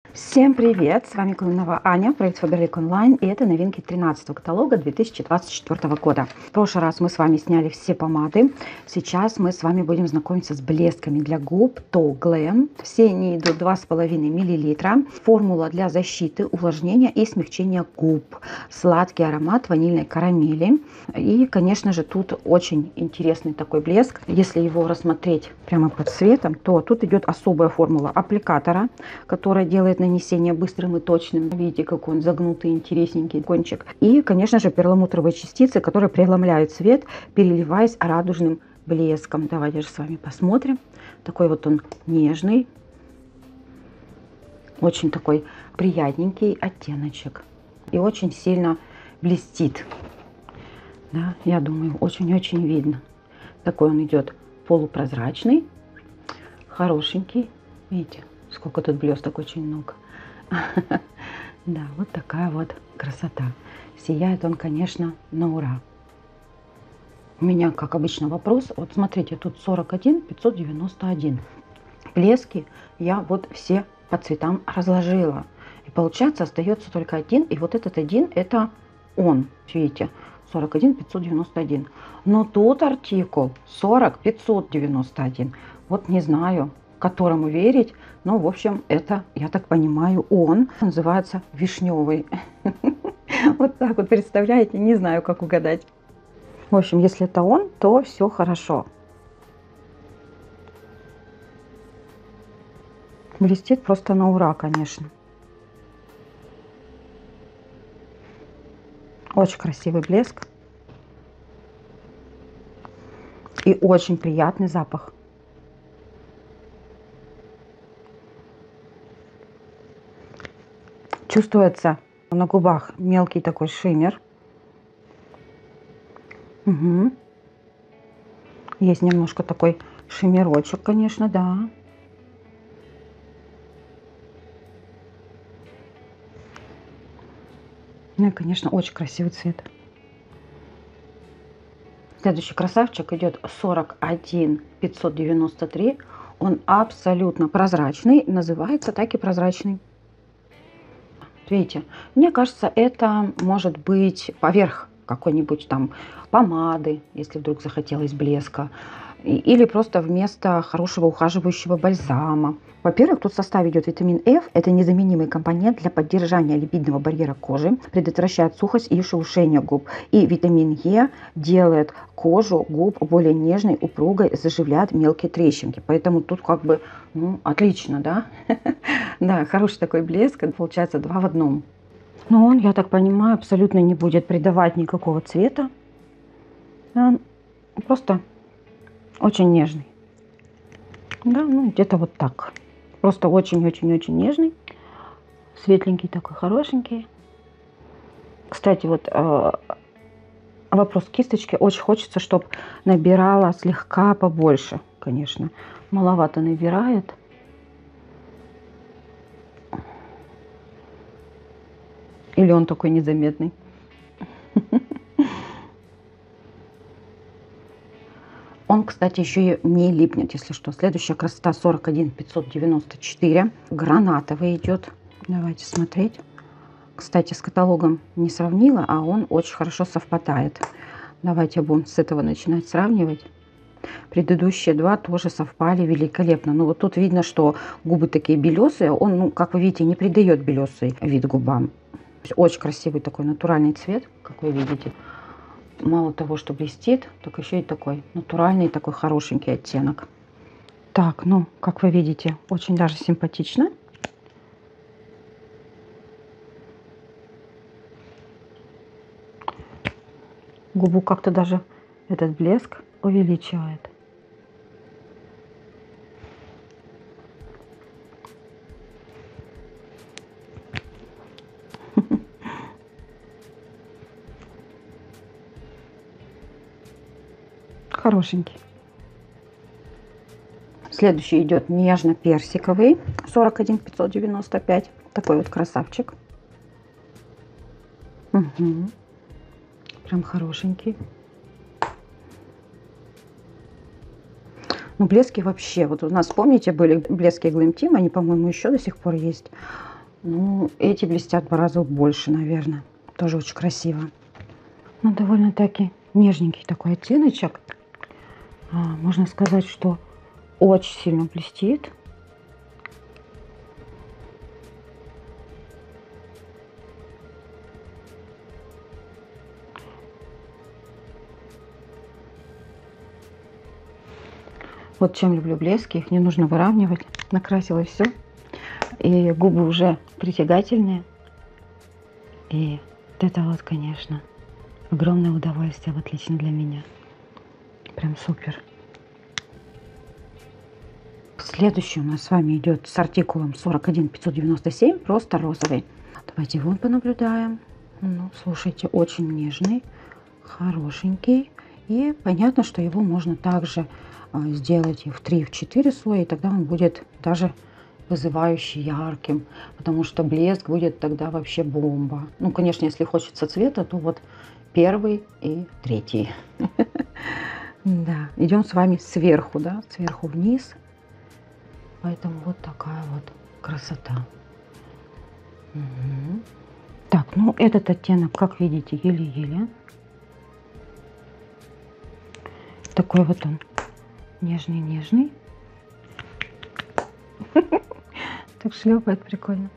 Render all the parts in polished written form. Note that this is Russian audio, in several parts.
Всем привет! С вами Климова Аня, проект Faberlic Online, и это новинки 13 каталога 2024 года. В прошлый раз мы с вами сняли все помады. Сейчас мы с вами будем знакомиться с блесками для губ Tall Glam. Все они идут 2,5 мл. Формула для защиты, увлажнения и смягчения губ. Сладкий аромат ванильной карамели. И, конечно же, тут очень интересный такой блеск. Если его рассмотреть прямо под цветом, то тут идет особая формула аппликатора, которая делает нанесение быстрым и точным. Видите, какой он загнутый, интересненький кончик. И, конечно же, перламутровые частицы, которые преломляют цвет, переливаясь радужным блеском. Давайте же с вами посмотрим. Такой вот он нежный. Очень такой приятненький оттеночек. И очень сильно блестит. Да, я думаю, очень-очень видно. Такой он идет полупрозрачный, хорошенький. Видите? Сколько тут блесток, очень много. Да, вот такая вот красота. Сияет он, конечно, на ура. У меня, как обычно, вопрос. Вот смотрите, тут 41 591. Блески я вот все по цветам разложила. И получается, остается только один. И вот этот один, это он. Видите, 41 591. Но тут артикул 40 591. Вот не знаю, которому верить. Но, в общем, это, я так понимаю, он называется вишневый. Вот так вот, представляете? Не знаю, как угадать. В общем, если это он, то все хорошо. Блестит просто на ура, конечно. Очень красивый блеск. И очень приятный запах. Чувствуется на губах мелкий такой шиммер. Угу. Есть немножко такой шиммерочек, конечно, да. Ну и, конечно, очень красивый цвет. Следующий красавчик идет 41 593. Он абсолютно прозрачный. Называется так и прозрачный. Видите, мне кажется, это может быть поверх какой-нибудь там помады, если вдруг захотелось блеска, или просто вместо хорошего ухаживающего бальзама. Во-первых, тут в составе идет витамин F. Это незаменимый компонент для поддержания липидного барьера кожи, предотвращает сухость и шелушение губ. И витамин Е делает кожу губ более нежной, упругой, заживляет мелкие трещинки. Поэтому тут как бы, ну, отлично, да? Да, хороший такой блеск, получается 2 в 1. Но он, я так понимаю, абсолютно не будет придавать никакого цвета. Он просто очень нежный. Да, ну где-то вот так. Просто очень-очень-очень нежный. Светленький такой, хорошенький. Кстати, вот вопрос кисточки. Очень хочется, чтобы набирала слегка побольше, конечно. Маловато набирает. Или он такой незаметный? Он, кстати, еще и не липнет, если что. Следующая красота 41 594. Гранатовый идет. Давайте смотреть. Кстати, с каталогом не сравнила, а он очень хорошо совпадает. Давайте будем с этого начинать сравнивать. Предыдущие два тоже совпали великолепно. Но вот тут видно, что губы такие белесые. Он, ну, как вы видите, не придает белесый вид губам. Очень красивый такой натуральный цвет, как вы видите. Мало того, что блестит, так еще и такой натуральный, такой хорошенький оттенок. Так, ну, как вы видите, очень даже симпатично. Губу как-то даже этот блеск увеличивает. Хорошенький. Следующий идет нежно-персиковый, 41 595. Такой вот красавчик. Угу. Прям хорошенький. Ну, блески вообще. Вот у нас, помните, были блески Glam Team, они, по-моему, еще до сих пор есть. Ну, эти блестят в 2 раза больше, наверное. Тоже очень красиво. Ну, довольно-таки нежненький такой оттеночек. Можно сказать, что очень сильно блестит. Вот чем люблю блески, их не нужно выравнивать. Накрасила все. И губы уже притягательные. И вот это вот, конечно, огромное удовольствие, вот лично для меня. Прям супер. Следующий у нас с вами идет с артикулом 41597, просто розовый. Давайте его понаблюдаем. Ну, слушайте, очень нежный, хорошенький. И понятно, что его можно также сделать и в 3, и в 4 слоя, и тогда он будет даже вызывающий ярким, потому что блеск будет тогда вообще бомба. Ну, конечно, если хочется цвета, то вот 1 и 3. Да, идем с вами сверху, да, сверху вниз. Поэтому вот такая вот красота. Угу. Так, ну этот оттенок, как видите, еле-еле. Такой вот он нежный-нежный. Так шлепает прикольно.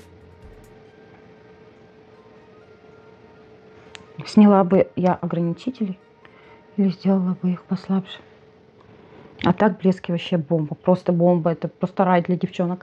Сняла бы я ограничители или сделала бы их послабже. А так блески вообще бомба. Просто бомба. Это просто рай для девчонок.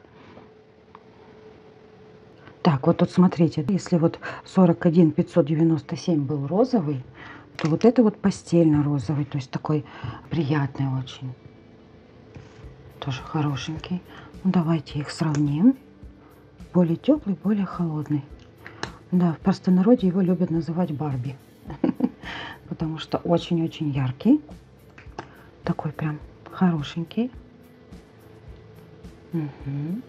Так, вот тут смотрите. Если вот 41597 был розовый, то вот это вот постельно-розовый. То есть такой приятный очень. Тоже хорошенький. Ну, давайте их сравним. Более теплый, более холодный. Да, в простонародье его любят называть Барби. Потому что очень-очень яркий. Такой прям хорошенький. Угу.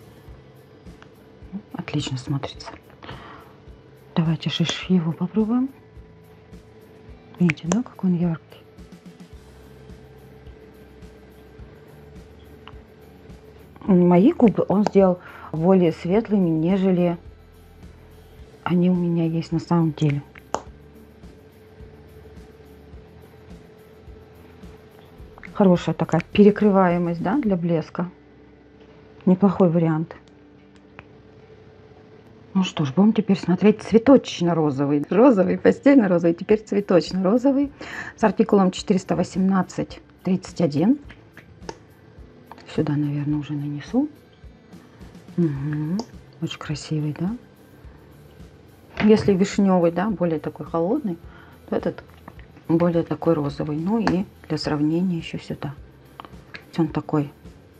Отлично смотрится. Давайте же его попробуем. Видите, да, какой он яркий. Мои губы он сделал более светлыми, нежели они у меня есть на самом деле. Хорошая такая перекрываемость, да, для блеска. Неплохой вариант. Ну что ж, будем теперь смотреть цветочно-розовый. Розовый, постельно-розовый, теперь цветочно-розовый. С артикулом 418-31. Сюда, наверное, уже нанесу. Угу. Очень красивый, да? Если вишневый, да, более такой холодный, то этот более такой розовый. Ну и для сравнения еще сюда. Он такой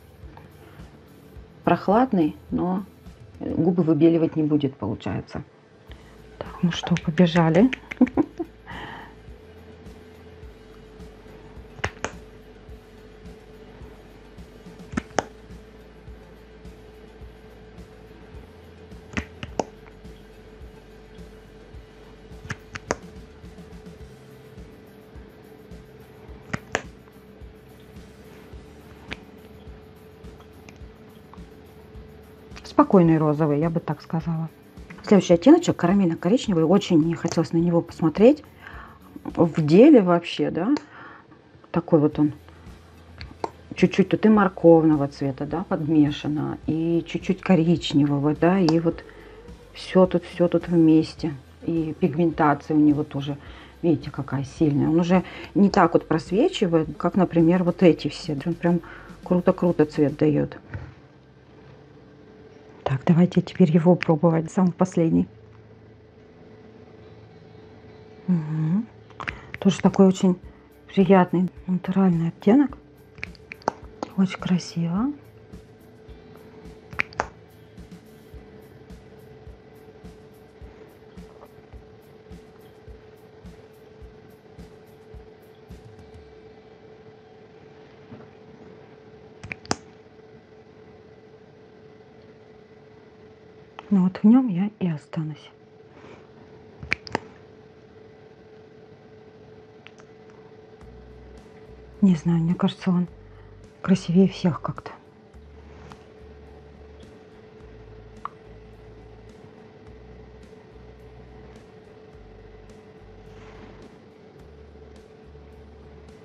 прохладный, но губы выбеливать не будет, получается. Так, ну что, побежали. Спокойный розовый, я бы так сказала. Следующий оттеночек карамельно-коричневый. Очень мне хотелось на него посмотреть. В деле вообще, да, такой вот он. Чуть-чуть тут и морковного цвета, да, подмешано, и чуть-чуть коричневого, да, и вот все тут вместе. И пигментация у него тоже, видите, какая сильная. Он уже не так вот просвечивает, как, например, вот эти все. Он прям круто-круто цвет дает. Так, давайте теперь его пробовать, самый последний. Угу. Тоже такой очень приятный натуральный оттенок. Очень красиво. Ну вот в нем я и останусь. Не знаю, мне кажется, он красивее всех как-то.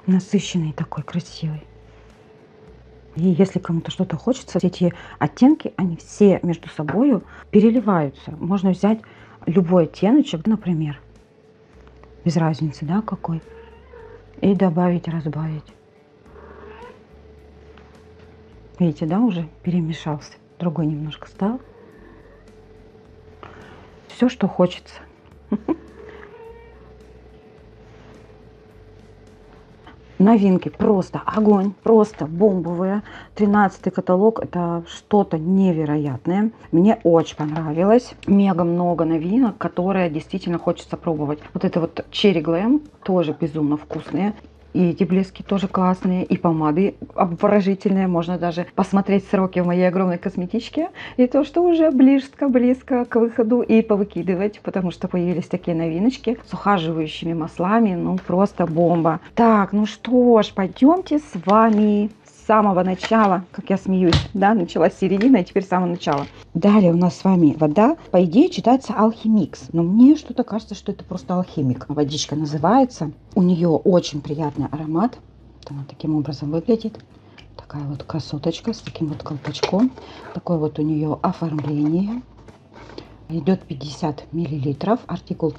Насыщенный такой, красивый. И если кому-то что-то хочется, эти оттенки, они все между собой переливаются. Можно взять любой оттеночек, например, без разницы, да, какой, и добавить, разбавить. Видите, да, уже перемешался. Другой немножко стал. Все, что хочется. Новинки просто огонь, просто бомбовые. 13-й каталог — это что-то невероятное. Мне очень понравилось. Мега много новинок, которые действительно хочется пробовать. Вот это вот Cherry Glam тоже безумно вкусные. И эти блески тоже классные, и помады обворожительные. Можно даже посмотреть сроки в моей огромной косметичке. И то, что уже близко к выходу, и повыкидывать, потому что появились такие новиночки с ухаживающими маслами. Ну, просто бомба. Так, ну что ж, пойдемте с вами с самого начала, как я смеюсь, да, начала с середины, а теперь с самого начала. Далее у нас с вами вода. По идее читается Alchemix, но мне что-то кажется, что это просто алхимик. Водичка называется. У нее очень приятный аромат. Вот она таким образом выглядит. Такая вот красоточка с таким вот колпачком. Такое вот у нее оформление. Идет 50 миллилитров. Артикул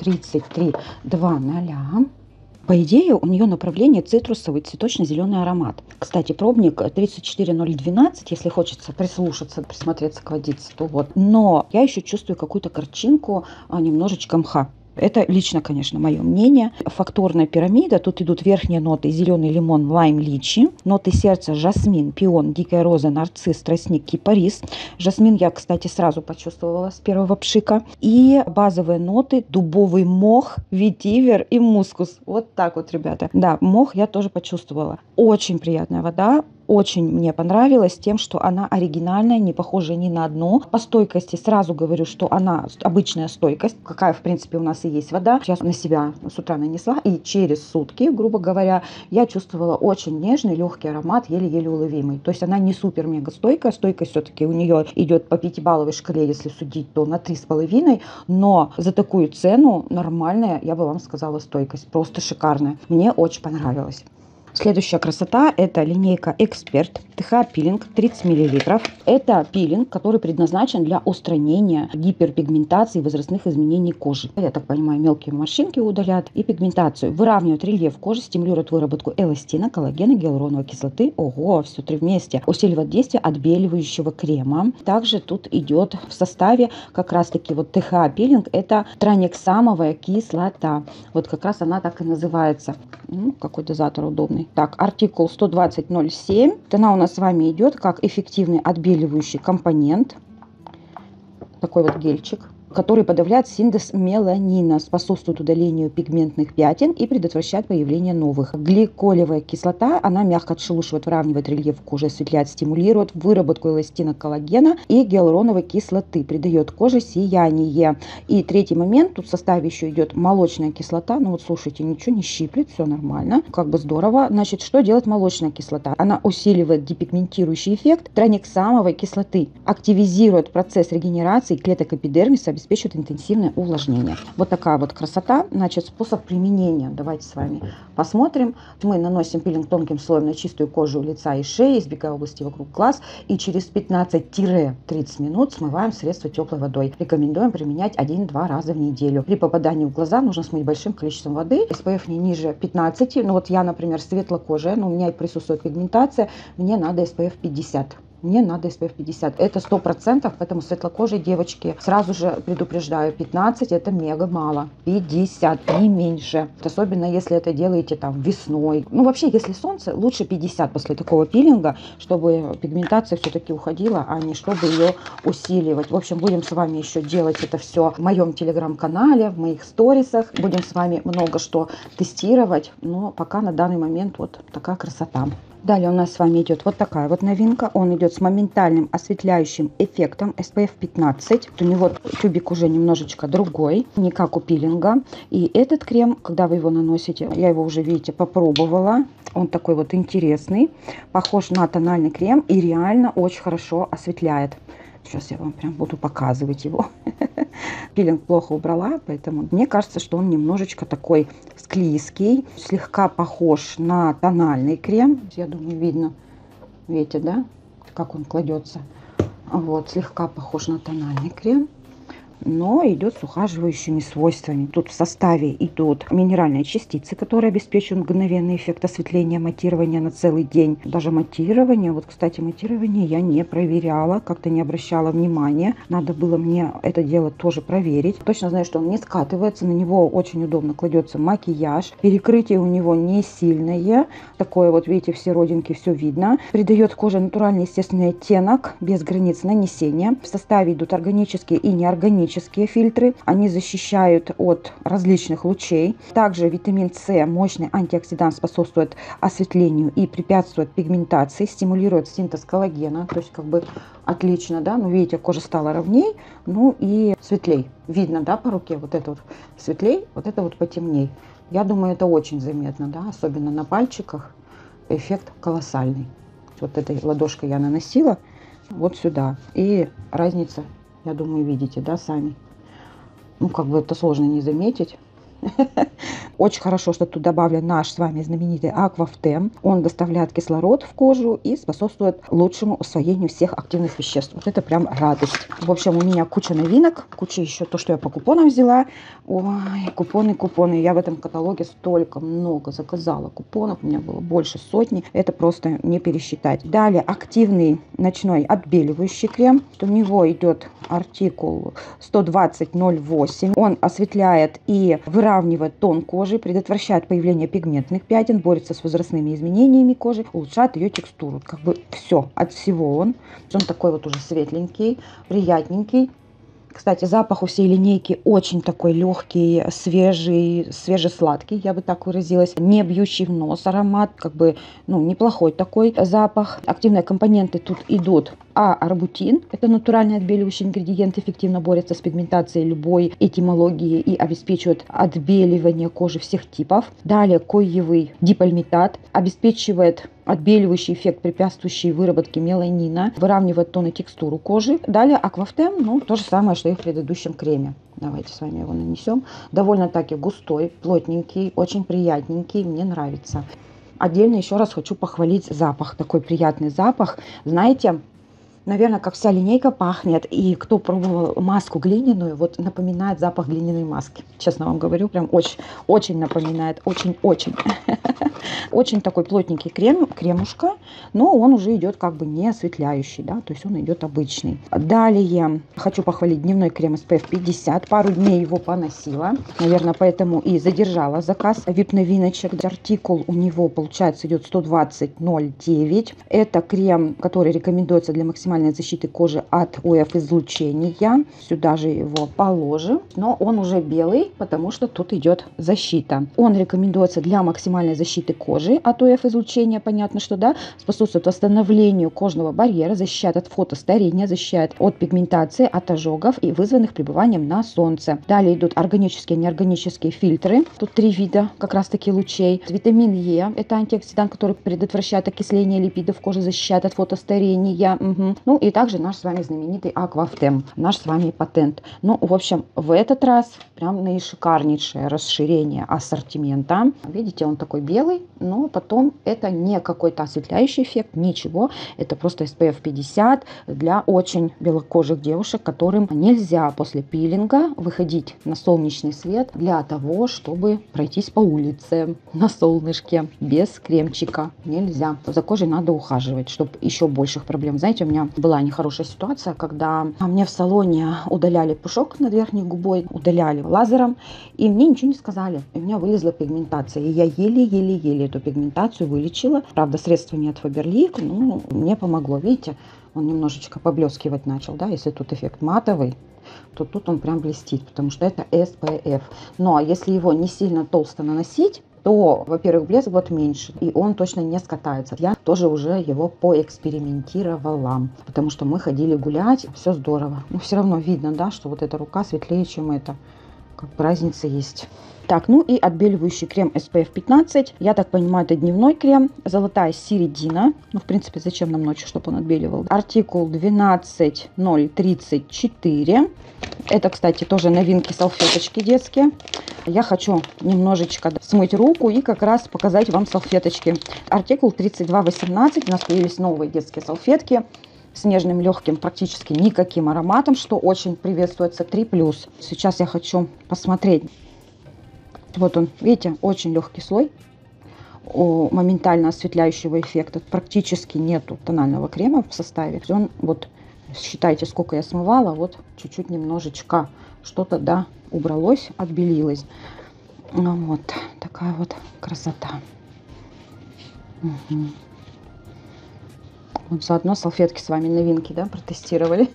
3320. По идее, у нее направление цитрусовый, цветочно-зеленый аромат. Кстати, пробник 34012, если хочется прислушаться, присмотреться к водице, то вот. Но я еще чувствую какую-то горчинку, немножечко мха. Это лично, конечно, мое мнение. Фактурная пирамида. Тут идут верхние ноты: зеленый лимон, лайм, личи. Ноты сердца: жасмин, пион, дикая роза, нарцисс, тростник, кипарис. Жасмин я, кстати, сразу почувствовала с первого пшика. И базовые ноты: дубовый мох, ветивер и мускус. Вот так вот, ребята. Да, мох я тоже почувствовала. Очень приятная вода. Очень мне понравилось тем, что она оригинальная, не похожая ни на одну. По стойкости сразу говорю, что она обычная стойкость, какая в принципе у нас и есть вода. Сейчас на себя с утра нанесла, и через сутки, грубо говоря, я чувствовала очень нежный, легкий аромат, еле-еле уловимый. То есть она не супер-мега стойкая. Стойкость все-таки у нее идет по 5-балловой шкале, если судить, то на 3,5. Но за такую цену нормальная, я бы вам сказала, стойкость. Просто шикарная. Мне очень понравилось. Следующая красота — это линейка Эксперт ТХ-пилинг 30 мл. Это пилинг, который предназначен для устранения гиперпигментации и возрастных изменений кожи. Я так понимаю, мелкие морщинки удалят и пигментацию. Выравнивает рельеф кожи, стимулирует выработку эластина, коллагена, гиалуроновой кислоты. Ого, все три вместе. Усиливает действие отбеливающего крема. Также тут идет в составе как раз-таки вот ТХ-пилинг. Это транексамовая кислота. Вот как раз она так и называется. Какой дозатор удобный. Так, артикул 120.07. Она у нас с вами идет как эффективный отбеливающий компонент. Такой вот гельчик, который подавляет синтез меланина, способствует удалению пигментных пятен и предотвращает появление новых. Гликолевая кислота, она мягко отшелушивает, выравнивает рельеф кожи, осветляет, стимулирует выработку эластина, коллагена и гиалуроновой кислоты, придает коже сияние. И третий момент, тут в составе еще идет молочная кислота. Ну вот слушайте, ничего не щиплет, все нормально, как бы здорово. Значит, что делает молочная кислота? Она усиливает депигментирующий эффект транексамовой кислоты, активизирует процесс регенерации клеток эпидермиса, обеспечивает интенсивное увлажнение. Вот такая вот красота. Значит, способ применения. Давайте с вами посмотрим. Мы наносим пилинг тонким слоем на чистую кожу лица и шеи, избегая области вокруг глаз. И через 15-30 минут смываем средство теплой водой. Рекомендуем применять 1-2 раза в неделю. При попадании в глаза нужно смыть большим количеством воды. SPF не ниже 15. Ну вот я, например, светлокожая, но у меня присутствует пигментация. Мне надо SPF 50. Мне надо SPF 50. Это 100%, поэтому светлокожие девочки, сразу же предупреждаю, 15 это мега мало. 50, не меньше. Особенно если это делаете там весной. Ну вообще, если солнце, лучше 50 после такого пилинга, чтобы пигментация все-таки уходила, а не чтобы ее усиливать. В общем, будем с вами еще делать это все в моем телеграм-канале, в моих сторисах. Будем с вами много что тестировать, но пока на данный момент вот такая красота. Далее у нас с вами идет вот такая вот новинка. Он идет с моментальным осветляющим эффектом SPF 15. У него тюбик уже немножечко другой, не как у пилинга. И этот крем, когда вы его наносите, я его уже, видите, попробовала. Он такой вот интересный, похож на тональный крем и реально очень хорошо осветляет. Сейчас я вам прям буду показывать его. Пилинг плохо убрала, поэтому мне кажется, что он немножечко такой склизкий, слегка похож на тональный крем. Я думаю, видно, видите, да, как он кладется. Вот, слегка похож на тональный крем, но идет с ухаживающими свойствами. Тут в составе идут минеральные частицы, которые обеспечивают мгновенный эффект осветления, матирования на целый день. Даже матирование, вот, кстати, матирование я не проверяла, как-то не обращала внимания. Надо было мне это дело тоже проверить. Точно знаю, что он не скатывается, на него очень удобно кладется макияж. Перекрытие у него не сильное. Такое вот, видите, все родинки, все видно. Придает коже натуральный естественный оттенок, без границ нанесения. В составе идут органические и неорганические фильтры. Они защищают от различных лучей. Также витамин С, мощный антиоксидант, способствует осветлению и препятствует пигментации, стимулирует синтез коллагена. То есть как бы отлично, да. Ну, видите, кожа стала ровней, ну и светлей. Видно, да, по руке вот это вот светлей, вот это вот потемней. Я думаю, это очень заметно, да, особенно на пальчиках. Эффект колоссальный. Вот этой ладошкой я наносила вот сюда. И разница, я думаю, видите, да, сами. Ну, как бы это сложно не заметить. Очень хорошо, что тут добавлен наш с вами знаменитый Аквафтем. Он доставляет кислород в кожу и способствует лучшему усвоению всех активных веществ. Вот это прям радость. В общем, у меня куча новинок, куча еще то, что я по купонам взяла. Ой, купоны. Я в этом каталоге столько много заказала купонов. У меня было больше сотни. Это просто не пересчитать. Далее активный ночной отбеливающий крем. У него идет артикул 120/08. Он осветляет и выравнивает тон кожи, предотвращает появление пигментных пятен, борется с возрастными изменениями кожи, улучшает ее текстуру. Как бы все, от всего он. Он такой вот уже светленький, приятненький. Кстати, запах у всей линейки очень такой легкий, свежий, свежесладкий, я бы так выразилась. Не бьющий в нос аромат, как бы, ну, неплохой такой запах. Активные компоненты тут идут. Арбутин – это натуральный отбеливающий ингредиент, эффективно борется с пигментацией любой этимологии и обеспечивает отбеливание кожи всех типов. Далее коевый дипальмитат обеспечивает отбеливающий эффект, препятствующий выработке меланина, выравнивает тон и текстуру кожи. Далее Аквафтем, ну, то же самое, что и в предыдущем креме. Давайте с вами его нанесем. Довольно таки густой, плотненький, очень приятненький, мне нравится. Отдельно еще раз хочу похвалить запах, такой приятный запах. Знаете, наверное, как вся линейка пахнет. И кто пробовал маску глиняную, вот напоминает запах глиняной маски. Честно вам говорю, прям очень напоминает. Очень-очень. Очень такой плотненький кремушка, но он уже идет как бы не осветляющий, да, то есть он идет обычный. Далее хочу похвалить дневной крем SPF 50. Пару дней его поносила, наверное, поэтому и задержала заказ VIP новиночек. Артикул у него, получается, идет 120/09. Это крем, который рекомендуется для максимальной защиты кожи от УФ-излучения. Сюда же его положим, но он уже белый, потому что тут идет защита. Он рекомендуется для максимальной защиты кожи от УФ-излучения, понятно, что да, способствует восстановлению кожного барьера, защищает от фотостарения, защищает от пигментации, от ожогов и вызванных пребыванием на солнце. Далее идут органические и неорганические фильтры. Тут 3 вида как раз таки лучей. Витамин Е – это антиоксидант, который предотвращает окисление липидов кожи, защищает от фотостарения. Ну и также наш с вами знаменитый Аквафтем, наш с вами патент. Ну, в общем, в этот раз прям наишикарнейшее расширение ассортимента. Видите, он такой белый, но потом это не какой-то осветляющий эффект, ничего. Это просто SPF 50 для очень белокожих девушек, которым нельзя после пилинга выходить на солнечный свет для того, чтобы пройтись по улице на солнышке без кремчика. Нельзя. За кожей надо ухаживать, чтобы еще больших проблем. Знаете, у меня была нехорошая ситуация, когда мне в салоне удаляли пушок над верхней губой, удаляли лазером, и мне ничего не сказали. И у меня вылезла пигментация, и я еле-еле эту пигментацию вылечила. Правда, средство не от Faberlic, но мне помогло. Видите, он немножечко поблескивать начал, да, если тут эффект матовый, то тут он прям блестит, потому что это SPF. Но если его не сильно толсто наносить, то, во-первых, блеск будет меньше, и он точно не скатается. Я тоже уже его поэкспериментировала, потому что мы ходили гулять, все здорово. Но все равно видно, да, что вот эта рука светлее, чем эта. Как бы разница есть. Так, ну и отбеливающий крем SPF 15. Я так понимаю, это дневной крем. Золотая середина. Ну, в принципе, зачем нам ночью, чтобы он отбеливал? Артикул 12034. Это, кстати, тоже новинки, салфеточки детские. Я хочу немножечко смыть руку и как раз показать вам салфеточки. Артикул 3218. У нас появились новые детские салфетки с нежным, легким, практически никаким ароматом, что очень приветствуется. 3+. Сейчас я хочу посмотреть. Вот он, видите, очень легкий слой моментально осветляющего эффекта. Практически нету тонального крема в составе. Он, вот, считайте, сколько я смывала, вот чуть-чуть немножечко что-то, да, убралось, отбелилось. Вот такая вот красота. Угу. Вот заодно салфетки с вами новинки, да, протестировали.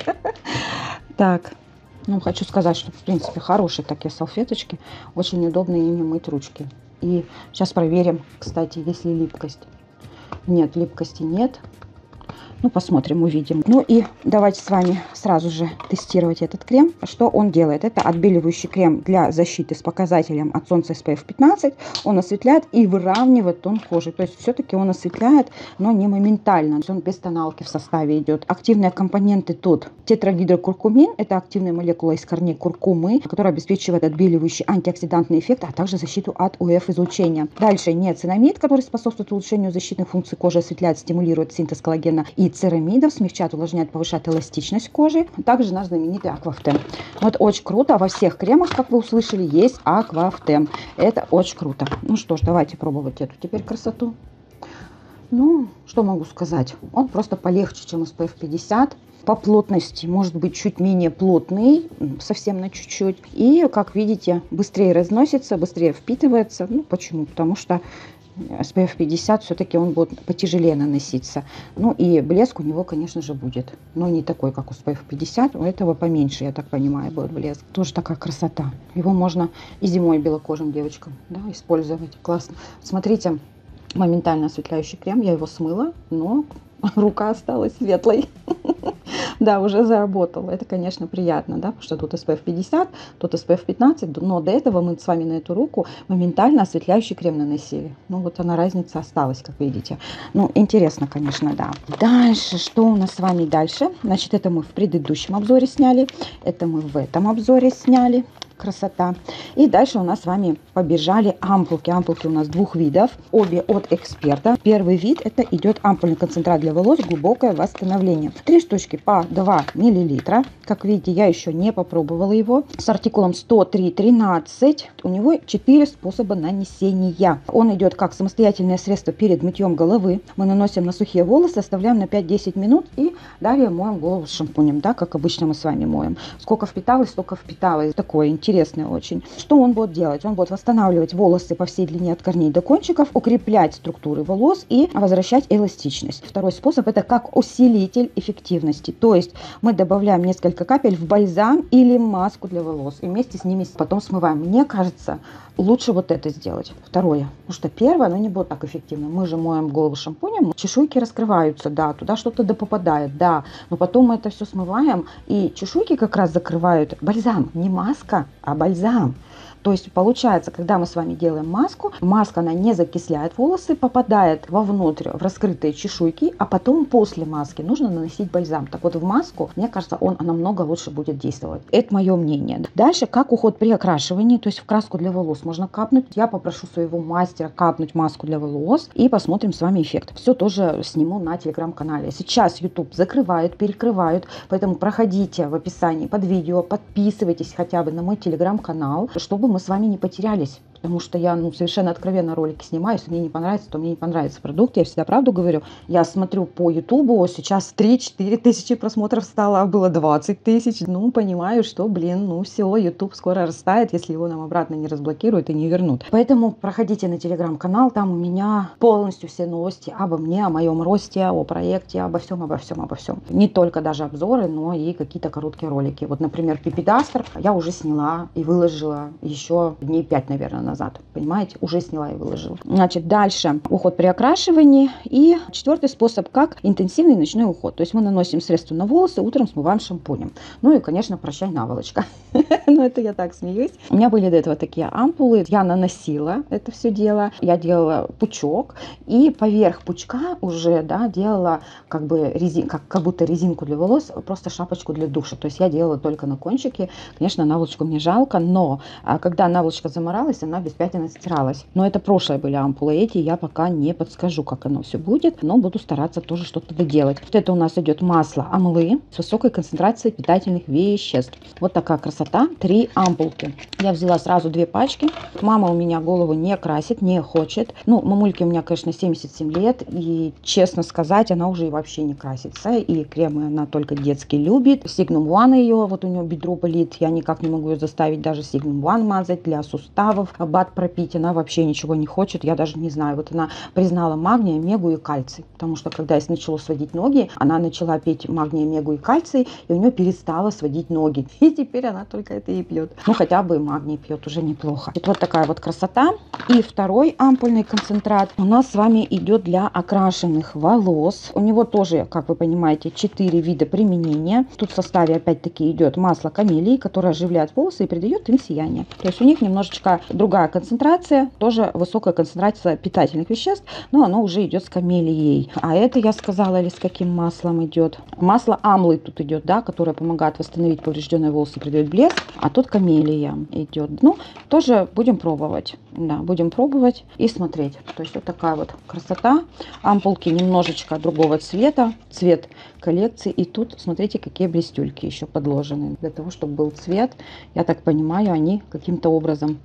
Так. Ну, хочу сказать, что, в принципе, хорошие такие салфеточки. Очень удобно ими мыть ручки. И сейчас проверим, кстати, есть ли липкость. Нет, липкости нет. Ну, посмотрим, увидим. Ну и давайте с вами сразу же тестировать этот крем. Что он делает? Это отбеливающий крем для защиты с показателем от солнца SPF 15. Он осветляет и выравнивает тон кожи. То есть все-таки он осветляет, но не моментально. Он без тоналки в составе идет. Активные компоненты тут. Тетрагидрокуркумин. Это активная молекула из корней куркумы, которая обеспечивает отбеливающий антиоксидантный эффект, а также защиту от УФ-излучения. Дальше неоцинамид, который способствует улучшению защитных функций кожи, осветляет, стимулирует синтез коллагена и церамидов, смягчает, увлажняет, повышает эластичность кожи. Также наш знаменитый Аквафтем. Вот очень круто. Во всех кремах, как вы услышали, есть Аквафтем. Это очень круто. Ну что ж, давайте пробовать эту теперь красоту. Ну, что могу сказать? Он просто полегче, чем SPF 50. По плотности может быть чуть менее плотный, совсем на чуть-чуть. И, как видите, быстрее разносится, быстрее впитывается. Ну, почему? Потому что SPF 50 все-таки он будет потяжелее наноситься. Ну и блеск у него, конечно же, будет. Но не такой, как у SPF 50. У этого поменьше, я так понимаю, будет блеск. Тоже такая красота. Его можно и зимой белокожим девочкам, да, использовать. Классно. Смотрите, моментально осветляющий крем. Я его смыла, но рука осталась светлой. Да, уже заработал. Это, конечно, приятно, да, потому что тут SPF 50, тут SPF 15, но до этого мы с вами на эту руку моментально осветляющий крем наносили. Ну, вот она, разница осталась, как видите. Ну, интересно, конечно, да. Дальше, что у нас с вами дальше? Значит, это мы в предыдущем обзоре сняли, это мы в этом обзоре сняли. Красота. И дальше у нас с вами побежали ампулки. Ампулки у нас двух видов. Обе от Эксперта. Первый вид, это идет ампульный концентрат для волос, глубокое восстановление. 3 штучки по 2 мл. Как видите, я еще не попробовала его. С артикулом 103.13. У него 4 способа нанесения. Он идет как самостоятельное средство перед мытьем головы. Мы наносим на сухие волосы, оставляем на 5-10 минут и далее моем голову с шампунем, да, как обычно мы с вами моем. Сколько впиталось, столько впиталось. Такое интересный очень. Что он будет делать? Он будет восстанавливать волосы по всей длине от корней до кончиков, укреплять структуры волос и возвращать эластичность. Второй способ, это как усилитель эффективности. То есть мы добавляем несколько капель в бальзам или маску для волос и вместе с ними потом смываем. Мне кажется, лучше вот это сделать. Второе. Потому что первое, оно не будет так эффективно. Мы же моем голову шампунем, чешуйки раскрываются, да, туда что-то попадает, да. Но потом мы это все смываем, и чешуйки как раз закрывают бальзам, не маска, а бальзам. То есть получается, когда мы с вами делаем маску, маска, она не закисляет волосы, попадает вовнутрь в раскрытые чешуйки, а потом после маски нужно наносить бальзам. Так вот в маску, мне кажется, он намного лучше будет действовать. Это мое мнение. Дальше, как уход при окрашивании, то есть в краску для волос можно капнуть. Я попрошу своего мастера капнуть маску для волос и посмотрим с вами эффект. Все тоже сниму на телеграм-канале. Сейчас YouTube закрывают, перекрывают, поэтому проходите в описании под видео, подписывайтесь хотя бы на мой телеграм-канал, чтобы мы с вами не потерялись. Потому что я совершенно откровенно ролики снимаю. Если мне не понравится, то мне не понравится продукт. Я всегда правду говорю. Я смотрю по Ютубу, сейчас 3-4 тысячи просмотров стало, а было 20 тысяч. Ну, понимаю, что, все, Ютуб скоро растает, если его нам обратно не разблокируют и не вернут. Поэтому проходите на телеграм-канал, там у меня полностью все новости обо мне, о моем росте, о проекте, обо всем, обо всем, обо всем. Не только даже обзоры, но и какие-то короткие ролики. Вот, например, Пипидастер я уже сняла и выложила еще дней 5, наверное, назад, понимаете, уже сняла и выложила. Значит, дальше уход при окрашивании. И четвертый способ, как интенсивный ночной уход. То есть мы наносим средство на волосы, утром смываем шампунем. Ну и, конечно, прощай наволочка. Но это я так смеюсь. У меня были до этого такие ампулы. Я наносила это все дело. Я делала пучок. И поверх пучка уже, да, делала как бы как будто резинку для волос, просто шапочку для душа. То есть я делала только на кончике. Конечно, наволочку мне жалко, но когда наволочка заморалась, она без пятен стиралась. Но это прошлые были ампулы. Эти я пока не подскажу, как оно все будет, но буду стараться тоже что-то доделать. Вот это у нас идет масло амлы с высокой концентрацией питательных веществ. Вот такая красота. 3 ампулки. Я взяла сразу 2 пачки. Мама у меня голову не красит, не хочет. Ну, мамульке у меня, конечно, 77 лет. И, честно сказать, она уже и вообще не красится. И кремы она только детские любит. Signum One ее, вот у нее бедро болит. Я никак не могу ее заставить даже Signum One мазать для суставов. Бат пропить. Она вообще ничего не хочет. Я даже не знаю. Вот она признала магний, мегу и кальций. Потому что, когда я начала сводить ноги, она начала пить магний, мегу и кальций. И у нее перестала сводить ноги. И теперь она только это и пьет. Ну, хотя бы магний пьет, уже неплохо. Вот такая вот красота. И второй ампульный концентрат у нас с вами идет для окрашенных волос. У него тоже, как вы понимаете, 4 вида применения. Тут в составе опять-таки идет масло камелии, которое оживляет волосы и придает им сияние. То есть у них немножечко другая концентрация, тоже высокая концентрация питательных веществ, но оно уже идет с камелией. А это я сказала, или с каким маслом идет? Масло амлы тут идет, да, которое помогает восстановить поврежденные волосы, придает блеск. А тут камелия идет. Ну, тоже будем пробовать. Да, будем пробовать и смотреть. То есть вот такая вот красота. Ампулки немножечко другого цвета. Цвет коллекции. И тут, смотрите, какие блестюльки еще подложены. Для того, чтобы был цвет, я так понимаю, они каким-то образом...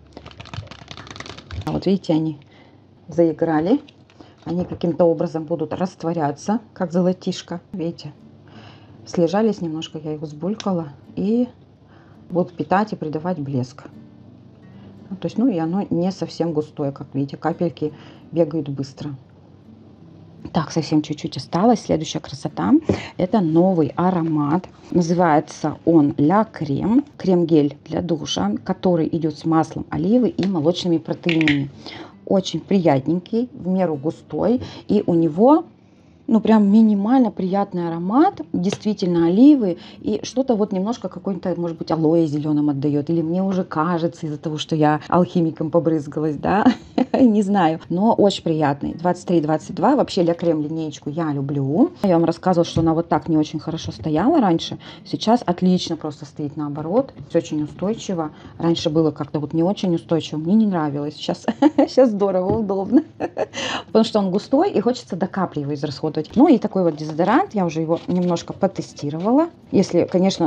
Вот видите, они заиграли. Они каким-то образом будут растворяться, как золотишко. Видите, слежались немножко, я их взбулькала. И будут питать и придавать блеск. То есть, ну и оно не совсем густое, как видите, капельки бегают быстро. Так, совсем чуть-чуть осталось. Следующая красота. Это новый аромат. Называется он Ля Крем. Крем-гель для душа, который идет с маслом оливы и молочными протеинами. Очень приятненький, в меру густой. И у него... ну, прям минимально приятный аромат, действительно оливы, и что-то вот немножко какой-то, может быть, алоэ зеленым отдает, или мне уже кажется из-за того, что я алхимиком побрызгалась, да, не знаю, но очень приятный. 23-22, вообще Ля Крем линеечку я люблю. Я вам рассказывала, что она вот так не очень хорошо стояла раньше, сейчас отлично просто стоит наоборот, все очень устойчиво. Раньше было как-то вот не очень устойчиво, мне не нравилось, сейчас здорово, удобно, потому что он густой и хочется до капли его израсходовать. Ну и такой вот дезодорант, я уже его немножко потестировала. Если, конечно,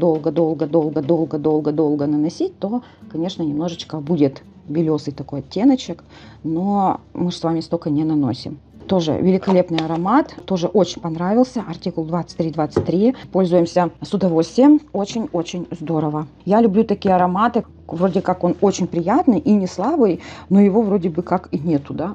долго-долго-долго-долго-долго-долго наносить, то, конечно, немножечко будет белесый такой оттеночек, но мы же с вами столько не наносим. Тоже великолепный аромат, тоже очень понравился, артикул 2323, пользуемся с удовольствием, очень-очень здорово. Я люблю такие ароматы, вроде как он очень приятный и не слабый, но его вроде бы как и нету, да?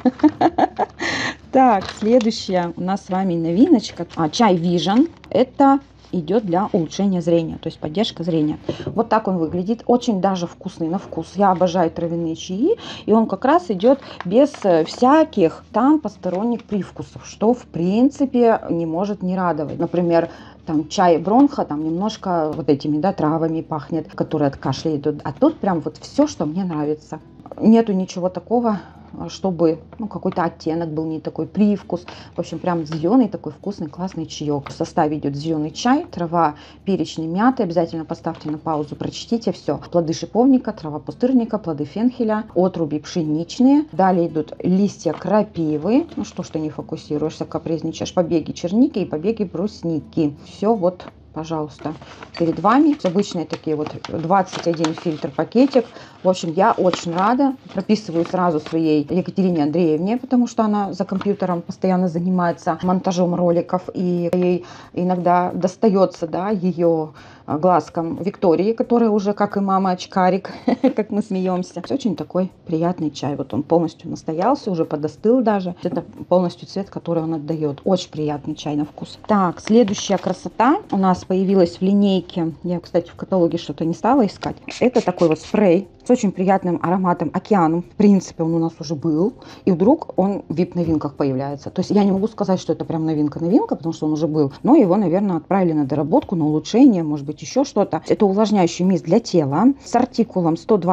Так, следующая у нас с вами новиночка. Чай Vision. Это идет для улучшения зрения, то есть поддержка зрения. Вот так он выглядит. Очень даже вкусный на вкус. Я обожаю травяные чаи. И он как раз идет без всяких там посторонних привкусов, что в принципе не может не радовать. Например, там чай бронха, там немножко вот этими, да, травами пахнет, которые от кашля идут. А тут прям вот все, что мне нравится. Нету ничего такого, чтобы, ну, какой-то оттенок был, не такой привкус. В общем, прям зеленый такой вкусный, классный чаек. В составе идет зеленый чай, трава перечной мяты. Обязательно поставьте на паузу, прочтите все. Плоды шиповника, трава пустырника, плоды фенхеля, отруби пшеничные. Далее идут листья крапивы. Ну что ж ты не фокусируешься, капризничаешь. Побеги черники и побеги брусники. Все вот, пожалуйста, перед вами. Обычные такие вот 21 фильтр пакетик. В общем, я очень рада. Прописываю сразу своей Екатерине Андреевне, потому что она за компьютером постоянно занимается монтажом роликов. И ей иногда достается, да, ее глазкам Виктории, которая уже, как и мама, очкарик, как мы смеемся. Очень такой приятный чай. Вот он полностью настоялся, уже подостыл даже. Это полностью цвет, который он отдает. Очень приятный чай на вкус. Так, следующая красота у нас появилась в линейке. Я, кстати, в каталоге что-то не стала искать. Это такой вот спрей с очень приятным ароматом океаном. В принципе, он у нас уже был, и вдруг он в VIP-новинках появляется. То есть я не могу сказать, что это прям новинка-новинка, потому что он уже был, но его, наверное, отправили на доработку, на улучшение, может быть, еще что-то. Это увлажняющий мисс для тела с артикулом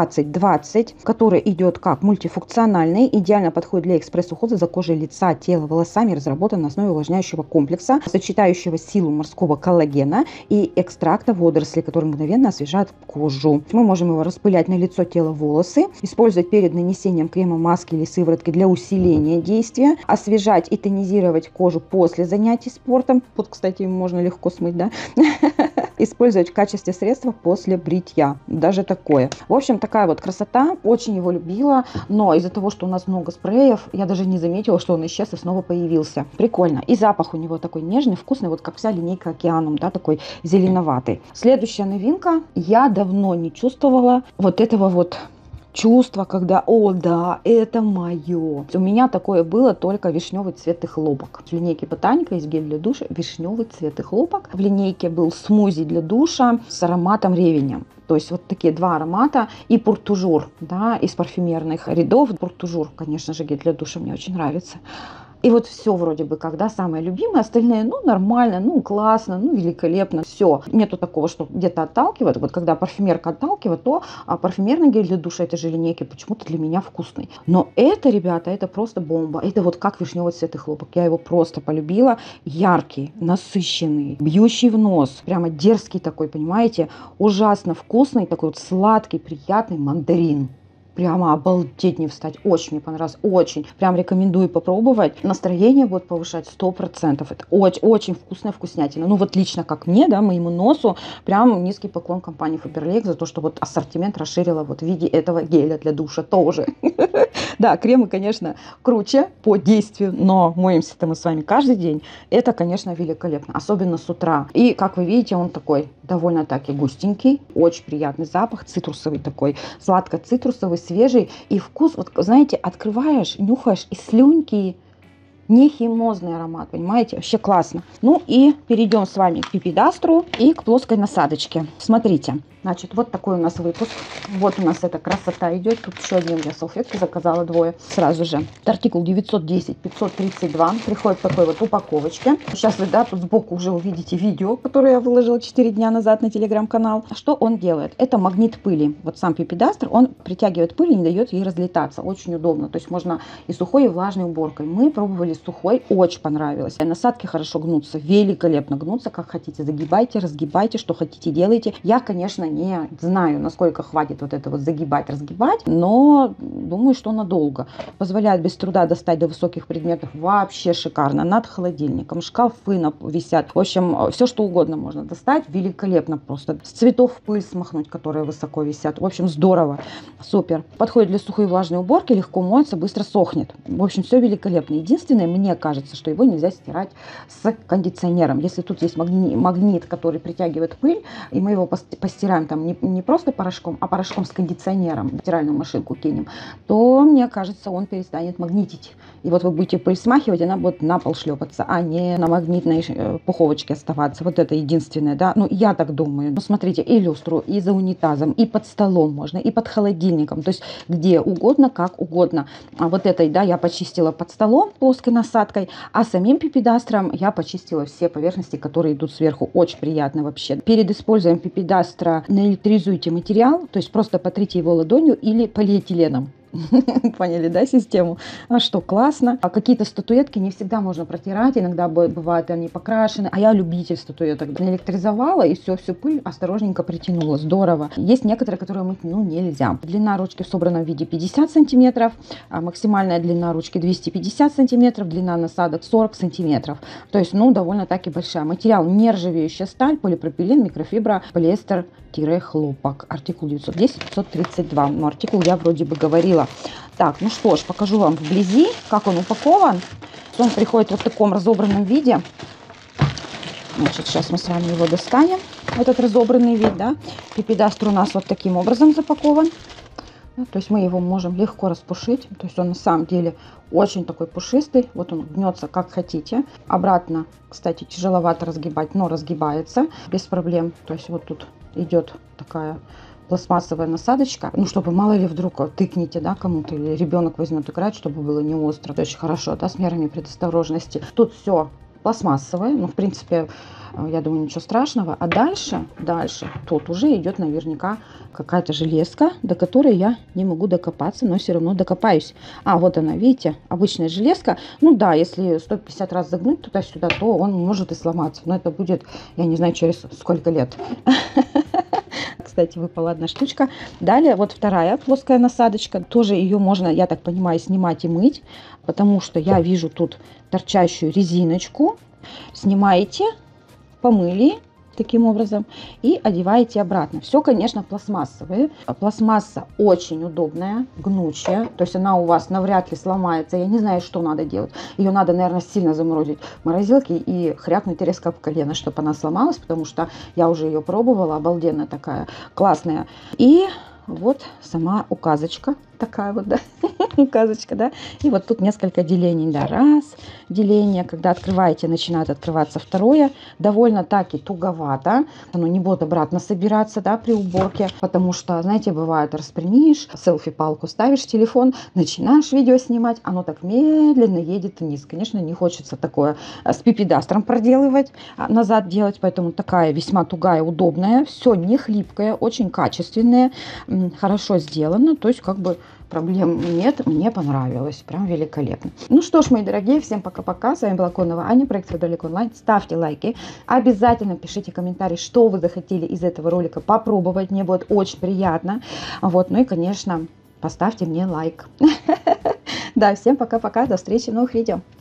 120-20, который идет как мультифункциональный, идеально подходит для экспресс-ухода за кожей лица, тела, волосами, разработан на основе увлажняющего комплекса, сочетающего силу морского коллагена и экстракта водорослей, который мгновенно освежает кожу. Мы можем его распылять на лицо, тело, волосы, использовать перед нанесением крема, маски или сыворотки для усиления действия, освежать и тонизировать кожу после занятий спортом. Вот, кстати, можно легко смыть, да? Использовать в качестве средства после бритья. Даже такое. В общем, такая вот красота. Очень его любила. Но из-за того, что у нас много спреев, я даже не заметила, что он исчез и снова появился. Прикольно. И запах у него такой нежный, вкусный, вот как вся линейка океаном, да, такой зеленоватый. Следующая новинка. Я давно не чувствовала вот этого вот чувство, когда, о да, это мое. У меня такое было только вишневый цвет и хлопок. В линейке Ботаника есть гель для душа, вишневый цвет и хлопок. В линейке был смузи для душа с ароматом ревеня. То есть вот такие два аромата. И пуртужур, да, из парфюмерных рядов. Пуртужур, конечно же, гель для душа мне очень нравится. И вот все вроде бы, когда самое любимое, остальные, ну, нормально, ну, классно, ну, великолепно, все. Нету такого, что где-то отталкивает. Вот когда парфюмерка отталкивает, то парфюмерный гель для душа этой же линейки почему-то для меня вкусный. Но это, ребята, это просто бомба. Это вот как вишневый цвет и хлопок. Я его просто полюбила. Яркий, насыщенный, бьющий в нос. Прямо дерзкий такой, понимаете? Ужасно вкусный, такой вот сладкий, приятный мандарин. Прямо обалдеть не встать. Очень мне понравилось. Очень. Прям рекомендую попробовать. Настроение будет повышать 100%. Это очень вкусная вкуснятина. Ну вот лично как мне, да, моему носу, прям низкий поклон компании Faberlic за то, что вот ассортимент расширила вот в виде этого геля для душа тоже. Да, кремы, конечно, круче по действию, но моемся-то мы с вами каждый день. Это, конечно, великолепно. Особенно с утра. И, как вы видите, он такой довольно-таки густенький. Очень приятный запах. Цитрусовый такой. Сладко-цитрусовый, свежий. И вкус, вот знаете, открываешь, нюхаешь, и слюньки, не химозный аромат, понимаете? Вообще классно. Ну и перейдем с вами к пипедастру и к плоской насадочке. Смотрите. Значит, вот такой у нас выпуск. Вот у нас эта красота идет. Тут еще одни у меня салфетки заказала, двое. Сразу же. Артикул 910-532. Приходит в такой вот упаковочке. Сейчас вы, да, тут сбоку уже увидите видео, которое я выложила 4 дня назад на телеграм-канал. Что он делает? Это магнит пыли. Вот сам пипедастр, он притягивает пыль и не дает ей разлетаться. Очень удобно. То есть можно и сухой, и влажной уборкой. Мы пробовали сухой. Очень понравилось. Насадки хорошо гнутся. Великолепно гнутся. Как хотите. Загибайте, разгибайте. Что хотите, делайте. Я, конечно, не знаю, насколько хватит вот это вот загибать, разгибать, но думаю, что надолго. Позволяет без труда достать до высоких предметов. Вообще шикарно. Над холодильником шкафы висят. В общем, все что угодно можно достать. Великолепно просто. С цветов пыль смахнуть, которые высоко висят. В общем, здорово. Супер. Подходит для сухой и влажной уборки, легко моется, быстро сохнет. В общем, все великолепно. Единственное, мне кажется, что его нельзя стирать с кондиционером. Если тут есть магнит, который притягивает пыль, и мы его постираем там не просто порошком, а порошком с кондиционером, в стиральную машинку кинем, то, мне кажется, он перестанет магнитить. И вот вы будете пыль смахивать, она будет на пол шлепаться, а не на магнитной пуховочке оставаться. Вот это единственное, да. Ну, я так думаю. Ну, смотрите, и люстру, и за унитазом, и под столом можно, и под холодильником. То есть где угодно, как угодно. А вот этой, да, я почистила под столом плоской насадкой, а самим пипедастром я почистила все поверхности, которые идут сверху. Очень приятно вообще. Перед использованием пипедастра наэлектризуйте материал, то есть просто потрите его ладонью или полиэтиленом. Поняли, да, систему? А что, классно. А какие-то статуэтки не всегда можно протирать, иногда бывают они покрашены. А я любитель статуэток. Наэлектризовала и всю пыль осторожненько притянула. Здорово. Есть некоторые, которые мыть, ну, нельзя. Длина ручки в собранном виде 50 сантиметров, а максимальная длина ручки 250 сантиметров, длина насадок 40 сантиметров. То есть, ну, довольно-таки большая. Материал нержавеющая сталь, полипропилен, микрофибра, полиэстер-хлопок. Артикул 910-532. Но артикул я вроде бы говорила. Так, ну что ж, покажу вам вблизи, как он упакован. Он приходит вот в таком разобранном виде. Значит, сейчас мы с вами его достанем, этот разобранный вид, да. Пипедастр у нас вот таким образом запакован. То есть мы его можем легко распушить. То есть он на самом деле очень такой пушистый. Вот он гнется как хотите. Обратно, кстати, тяжеловато разгибать, но разгибается без проблем. То есть вот тут идет такая пластмассовая насадочка, ну, чтобы мало ли вдруг тыкнете, да, кому-то, или ребенок возьмет играть, чтобы было не остро. Это очень хорошо, да, с мерами предосторожности. Тут все пластмассовое, ну, в принципе, я думаю, ничего страшного. А дальше, тут уже идет наверняка какая-то железка, до которой я не могу докопаться, но все равно докопаюсь. А, вот она, видите, обычная железка. Ну да, если 150 раз загнуть туда-сюда, то он может и сломаться. Но это будет, я не знаю, через сколько лет. Кстати, выпала одна штучка. Далее вот вторая плоская насадочка. Тоже ее можно, я так понимаю, снимать и мыть, потому что я вижу тут торчащую резиночку. Снимаете, помыли таким образом и одеваете обратно. Все, конечно, пластмассовые. Пластмасса очень удобная, гнучая, то есть она у вас навряд ли сломается. Я не знаю, что надо делать. Ее надо, наверное, сильно заморозить в морозилке и хрякнуть резко об колено, чтобы она сломалась, потому что я уже ее пробовала, обалденная такая, классная. И вот сама указочка, такая вот, да, указочка, да, и вот тут несколько делений, да, раз, деление, когда открываете, начинает открываться второе, довольно таки туговато, оно не будет обратно собираться, да, при уборке, потому что, знаете, бывает, распрямишь, селфи-палку ставишь телефон, начинаешь видео снимать, оно так медленно едет вниз, конечно, не хочется такое с пипедастром проделывать, назад делать, поэтому такая весьма тугая, удобная, все не хлипкое, очень качественное, хорошо сделано, то есть как бы проблем нет, мне понравилось, прям великолепно. Ну что ж, мои дорогие, всем пока-пока, с вами была Конова Аня, проект Водолик Онлайн, ставьте лайки, обязательно пишите комментарии, что вы захотели из этого ролика попробовать, мне будет очень приятно, вот, ну и, конечно, поставьте мне лайк. Да, всем пока-пока, до встречи в новых видео.